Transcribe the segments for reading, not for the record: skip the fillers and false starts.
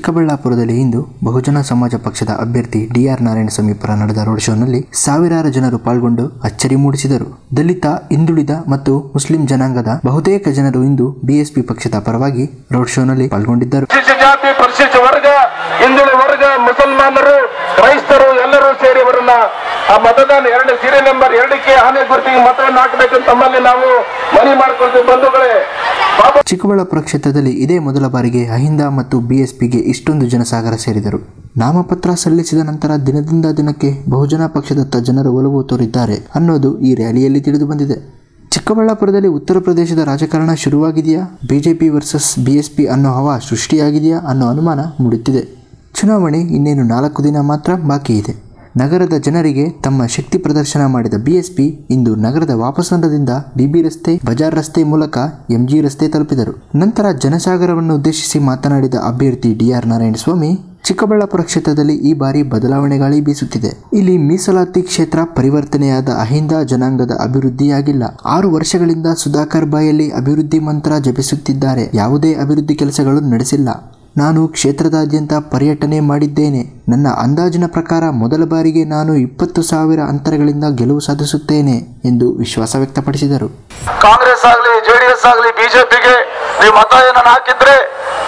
ಚಿಕ್ಕಬಳ್ಳಾಪುರದಲ್ಲಿ ಇಂದು ಬಹುಜನ ಸಮಾಜ ಪಕ್ಷದ ಅಭ್ಯರ್ಥಿ ಡಿ.ಆರ್. ನಾರಾಯಣಸ್ವಾಮಿ ಪರ ನಡೆದ ರೋಡ್ ಶೋನಲ್ಲಿ ಸಾವಿರಾರು ಜನರು ಪಾಲ್ಗೊಂಡು ಅಚ್ಚರಿ ಮೂಡಿಸಿದರು. ದಲಿತ, ಹಿಂದುಳಿದ ಮತ್ತು ಮುಸ್ಲಿಂ ಜನಾಂಗದ ಬಹುತೇಕ ಜನರು ಇಂದು ಬಿಎಸ್ಪಿ ಪಕ್ಷದ ಪರವಾಗಿ ರೋಡ್ ಶೋನಲ್ಲಿ ಪಾಲ್ಗೊಂಡಿದ್ದರು. ಜಾತಿ, ಪರಿಶಿಷ್ಟ ವರ್ಗ, ಹಿಂದುಳಿದ ವರ್ಗ, ಮುಸಲ್ಮಾನರು, ಕ್ರೈಸ್ತರು ಎಲ್ಲರೂ ಸೇರಿ ಅವರನ್ನ ಆ ಮತದಾನ ಸೀರಿಯಲ್ ನಂಬರ್ 2ಕ್ಕೆ ಆನೆ ಗುರುತಿಗೆ ಮತವನ್ನು ಹಾಕಬೇಕಂತ ತಮ್ಮಲ್ಲಿ ನಾವು ಮನವಿ ಮಾಡಿಕೊಳ್ತೀವಿ ಬಂಧುಗಳೇ. ಚಿಕ್ಕಬಳ್ಳಾಪುರ ಕ್ಷೇತ್ರದಲ್ಲಿ ಇದೇ ಮೊದಲ ಬಾರಿಗೆ ಅಹಿಂದ ಮತ್ತು ಬಿಎಸ್ಪಿಗೆ ಇಷ್ಟೊಂದು ಜನಸಾಗರ ಸೇರಿದರು. ನಾಮಪತ್ರ ಸಲ್ಲಿಸಿದ ನಂತರ ದಿನದಿಂದ ದಿನಕ್ಕೆ ಬಹುಜನ ಪಕ್ಷದತ್ತ ಜನರು ಒಲವು ತೋರಿದ್ದಾರೆ ಅನ್ನೋದು ಈ ರ್ಯಾಲಿಯಲ್ಲಿ ತಿಳಿದು ಬಂದಿದೆ. ಚಿಕ್ಕಬಳ್ಳಾಪುರದಲ್ಲಿ ಉತ್ತರ ಪ್ರದೇಶದ ರಾಜಕಾರಣ ಶುರುವಾಗಿದೆಯಾ, ಬಿಜೆಪಿ ವರ್ಸಸ್ ಬಿಎಸ್ಪಿ ಅನ್ನೋ ಹವಾ ಸೃಷ್ಟಿಯಾಗಿದೆಯಾ ಅನ್ನೋ ಅನುಮಾನ ಮೂಡುತ್ತಿದೆ. ಚುನಾವಣೆ ಇನ್ನೇನು 4 ದಿನ ಮಾತ್ರ ಬಾಕಿ ಇದೆ. ನಗರದ ಜನರಿಗೆ ತಮ್ಮ ಶಕ್ತಿ ಪ್ರದರ್ಶನ ಮಾಡಿದ ಬಿಎಸ್ಪಿ ಇಂದು ನಗರದ ವಾಪಸಂದ್ರದಿಂದ ಬಿಬಿ ರಸ್ತೆ, ಬಜಾರ್ ರಸ್ತೆ ಮೂಲಕ ಎಂಜಿ ರಸ್ತೆ ತಲುಪಿದರು. ನಂತರ ಜನಸಾಗರವನ್ನು ಉದ್ದೇಶಿಸಿ ಮಾತನಾಡಿದ ಅಭ್ಯರ್ಥಿ ಡಿ.ಆರ್. ನಾರಾಯಣಸ್ವಾಮಿ, ಚಿಕ್ಕಬಳ್ಳಾಪುರ ಕ್ಷೇತ್ರದಲ್ಲಿ ಈ ಬಾರಿ ಬದಲಾವಣೆ ಗಾಳಿ ಬೀಸುತ್ತಿದೆ. ಇಲ್ಲಿ ಮೀಸಲಾತಿ ಕ್ಷೇತ್ರ ಪರಿವರ್ತನೆಯಾದ ಅಹಿಂದ ಜನಾಂಗದ ಅಭಿವೃದ್ಧಿಯಾಗಿಲ್ಲ. 6 ವರ್ಷಗಳಿಂದ ಸುಧಾಕರ್ ಬಾಯಲ್ಲಿ ಅಭಿವೃದ್ಧಿ ಮಂತ್ರ ಜಪಿಸುತ್ತಿದ್ದಾರೆ. ಯಾವುದೇ ಅಭಿವೃದ್ಧಿ ಕೆಲಸಗಳು ನಡೆಸಿಲ್ಲ. ನಾನು ಕ್ಷೇತ್ರದಾದ್ಯಂತ ಪರ್ಯಟನೆ ಮಾಡಿದ್ದೇನೆ. ನನ್ನ ಅಂದಾಜಿನ ಪ್ರಕಾರ ಮೊದಲ ಬಾರಿಗೆ ನಾನು 20,000 ಅಂತರಗಳಿಂದ ಗೆಲುವು ಸಾಧಿಸುತ್ತೇನೆ ಎಂದು ವಿಶ್ವಾಸ ವ್ಯಕ್ತಪಡಿಸಿದರು. ಕಾಂಗ್ರೆಸ್ ಆಗಲಿ, ಜೆಡಿಎಸ್ ಆಗಲಿ, ಬಿಜೆಪಿಗೆ ನೀವು ಮತ ಏನನ್ನ ಹಾಕಿದ್ರೆ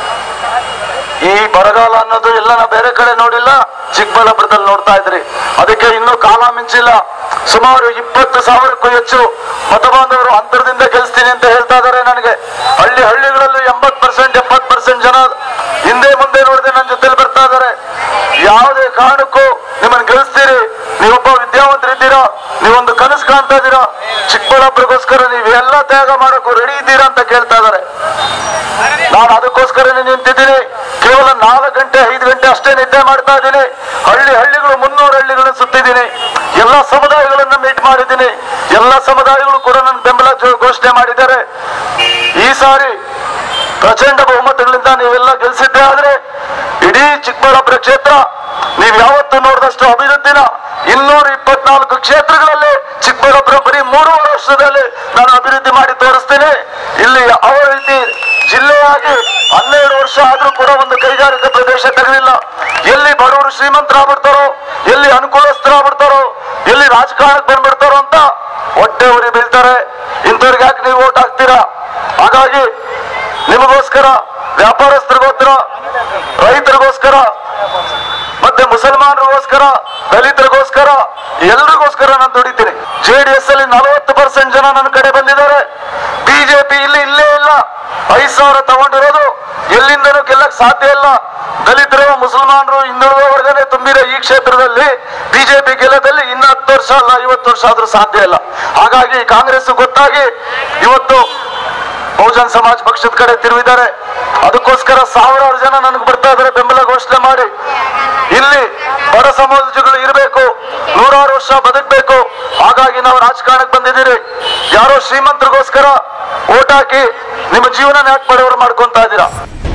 ಈ ಬರಗಾಲ ಅನ್ನೋದು ಎಲ್ಲ ಬೇರೆ ಕಡೆ ನೋಡಿಲ್ಲ, ಚಿಕ್ಕಬಳ್ಳಾಪುರದಲ್ಲಿ ನೋಡ್ತಾ ಇದ್ರಿ. ಅದಕ್ಕೆ ಇನ್ನೂ ಕಾಲ ಮಿಂಚಿಲ್ಲ. ಸುಮಾರು 20,000ಕ್ಕೂ ಹೆಚ್ಚು ಮತ ಬಾಂಧವರು ಅಂತರದಿಂದ ಗೆಲ್ಲಿಸ್ತೀನಿ ಅಂತ ಹೇಳ್ತಾ ಇದ್ದಾರೆ. ನನಗೆ ಹಳ್ಳಿಗಳಲ್ಲೂ 80%, 70% ಜನ ಹಿಂದೆ ಮುಂದೆ ನೋಡಿದ್ರೆ ನನ್ನ ಜೊತೆಲಿ ಬರ್ತಾ ಇದ್ದಾರೆ. ಯಾವುದೇ ಕಾರಣಕ್ಕೂ ನಿಮ್ಮನ್ನು ಗೆಲ್ಲಿಸ್ತೀರಿ, ನೀವೊಬ್ಬ ವಿದ್ಯಾವಂತರಿದ್ದೀರಾ, ನೀವೊಂದು ಕನಸು ಕಾಣ್ತಾ ಇದ್ದೀರಾ, ಚಿಕ್ಕಬಳ್ಳಾಪುರಕ್ಕೋಸ್ಕರ ನೀವೆಲ್ಲ ತ್ಯಾಗ ಮಾಡೋಕ್ಕೂ ರೆಡಿ ಇದ್ದೀರಾ ಅಂತ ಕೇಳ್ತಾ ಇದ್ದಾರೆ. ನಾನು ಅದಕ್ಕೋಸ್ಕರನೇ ನಿಂತಿದ್ದೀನಿ. ಕೇವಲ 4 ಗಂಟೆ 5 ಗಂಟೆ ಅಷ್ಟೇ ನಿದ್ದೆ ಮಾಡ್ತಾ ಇದ್ದೀನಿ. ಹಳ್ಳಿಗಳು 300 ಹಳ್ಳಿಗಳನ್ನ ಸುತ್ತಿದ್ದೀನಿ. ಎಲ್ಲ ಸಮುದಾಯಗಳನ್ನ ಮೀಟ್ ಮಾಡಿದ್ದೀನಿ. ಎಲ್ಲ ಸಮುದಾಯಗಳು ಕೂಡ ನನ್ನ ಬೆಂಬಲ ಘೋಷಣೆ ಮಾಡಿದ್ದಾರೆ. ಈ ಸಾರಿ ಪ್ರಚಂಡ ಬಹುಮತಗಳಿಂದ ನೀವೆಲ್ಲ ಗೆಲ್ಸಿದ್ದೆ ಆದ್ರೆ ಇಡೀ ಚಿಕ್ಕಬಳ್ಳಾಪುರ ಕ್ಷೇತ್ರ ನೀವು ಯಾವತ್ತೂ ನೋಡಿದಷ್ಟು ಅಭಿವೃದ್ಧಿನ 224 ಕ್ಷೇತ್ರಗಳಲ್ಲಿ ಚಿಕ್ಕಬಳ್ಳಾಪುರ ಬರೀ 3 ವರ್ಷದಲ್ಲಿ ನಾನು ಅಭಿವೃದ್ಧಿ ಮಾಡಿ ತೋರಿಸ್ತೇನೆ. ಇಲ್ಲಿ ಯಾವ ರೀತಿ ಜಿಲ್ಲೆಯಾಗಿ 12 ವರ್ಷ ಆದ್ರೂ ಕೂಡ ಒಂದು ಕೈಗಾರಿಕಾ ಪ್ರದೇಶ ತೆಗೆದಿಲ್ಲ. ಎಲ್ಲಿ ಬಡವರು ಶ್ರೀಮಂತರಾಗ್ಬಿಡ್ತಾರೋ, ಎಲ್ಲಿ ಅನುಕೂಲಸ್ಥರಾಗ್ಬಿಡ್ತಾರೋ, ಎಲ್ಲಿ ರಾಜಕಾರಣಕ್ಕೆ ಬಂದ್ಬಿಡ್ತಾರೋ ಅಂತ ಹೊಟ್ಟೆ ಉರಿ ಬೀಳ್ತಾರೆ. ಇಂಥವ್ರಿಗೆ ಯಾಕೆ ನೀವು ಓಟ್ ಹಾಕ್ತೀರಾ? ಹಾಗಾಗಿ ನಿಮಗೋಸ್ಕರ, ವ್ಯಾಪಾರಸ್ಥರಿಗೋಸ್ಕರ, ರೈತರಿಗೋಸ್ಕರ, ಮತ್ತೆ ಮುಸಲ್ಮಾನರಿಗೋಸ್ಕರ, ದಲಿತರಿಗೋಸ್ಕರ, ಎಲ್ರಿಗೋಸ್ಕರ ನಾನು ದುಡಿತೀನಿ. ಜೆಡಿಎಸ್ ಅಲ್ಲಿ 40% ಜನ ನನ್ನ ಕಡೆ ಬಂದಿದ್ದಾರೆ. ಬಿಜೆಪಿ ಇಲ್ಲೇ ಇಲ್ಲ. 5,000 ತಗೊಂಡಿರೋದು ಎಲ್ಲಿಂದನೂ ಗೆಲ್ಲಕ್ ಸಾಧ್ಯ ಇಲ್ಲ. ದಲಿತರು, ಮುಸಲ್ಮಾನರು, ಹಿಂದುಳಿದ ವರ್ಗನೇ ತುಂಬಿರೋ ಈ ಕ್ಷೇತ್ರದಲ್ಲಿ ಬಿಜೆಪಿ ಗೆಲ್ಲದಲ್ಲಿ ಇನ್ನು 10 ವರ್ಷ ಅಲ್ಲ 50 ವರ್ಷ ಆದ್ರೂ ಸಾಧ್ಯ ಇಲ್ಲ. ಹಾಗಾಗಿ ಕಾಂಗ್ರೆಸ್ ಗೊತ್ತಾಗಿ ಇವತ್ತು ಬಹುಜನ ಸಮಾಜ ಪಕ್ಷದ ಕಡೆ ತಿರುಗಿದ್ದಾರೆ. ಅದಕ್ಕೋಸ್ಕರ ಸಾವಿರಾರು ಜನ ನನಗೆ ಬರ್ತಾ ಇದ್ದಾರೆ ಬೆಂಬಲ ಘೋಷಣೆ ಮಾಡಿ. ಇಲ್ಲಿ ಬಡ ಸಮಾಜಗಳು ಇರಬೇಕು, 100 ವರ್ಷ ಬದುಕಬೇಕು. ಹಾಗಾಗಿ ನಾವು ರಾಜಕಾರಣಕ್ಕೆ ಬಂದಿದ್ದೀರಿ. ಯಾರೋ ಶ್ರೀಮಂತರಿಗೋಸ್ಕರ ಓಟ್ ಹಾಕಿ ನಿಮ್ಮ ಜೀವನ ಯಾಕೆ ಬಡವರು ಮಾಡ್ಕೊಂತ ಇದ್ದೀರಾ?